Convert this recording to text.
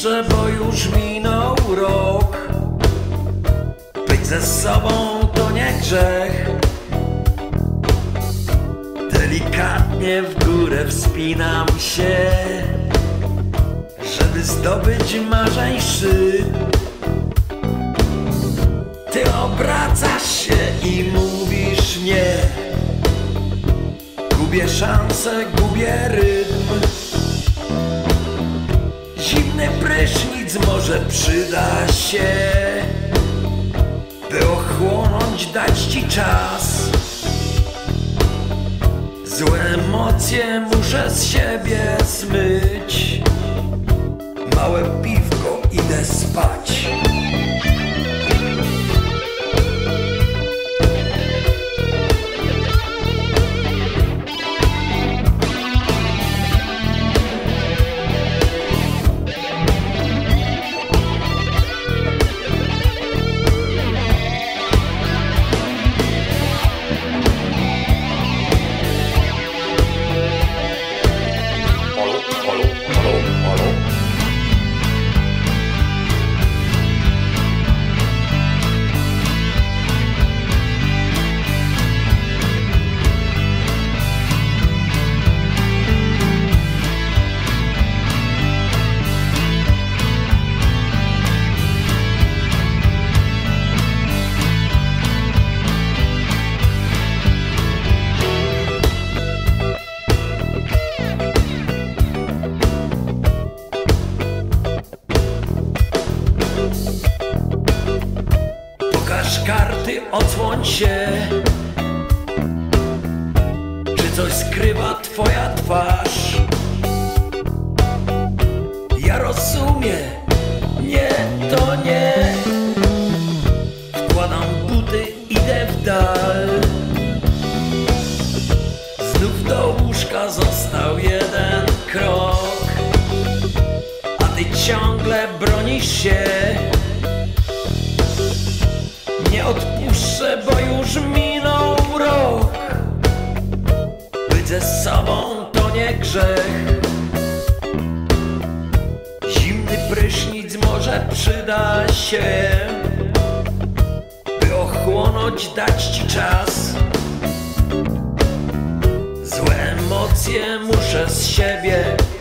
odpuszczę, bo już minął rok. Być ze sobą to nie grzech. Delikatnie w górę wspinam się, żeby zdobyć marzeń szczyt. Ty obracasz się i mówisz nie. Gubię szansę, gubię rytm. Zimny prysznic może przyda się, by ochłonąć, dać ci czas. Złe emocje muszę z siebie zmyć. Małe piwko, idę spać. Pokaż karty, odsłoń się. Czy coś skrywa twoja twarz? Ja rozumiem, nie, to nie. Wkładam buty, idę w dal. Znów do łóżka został jeden krok, a ty ciągle bronisz się. Nie odpuszczę, bo już minął rok. Być ze sobą to nie grzech. Zimny prysznic może przyda się, by ochłonąć, dać ci czas. Złe emocje muszę z siebie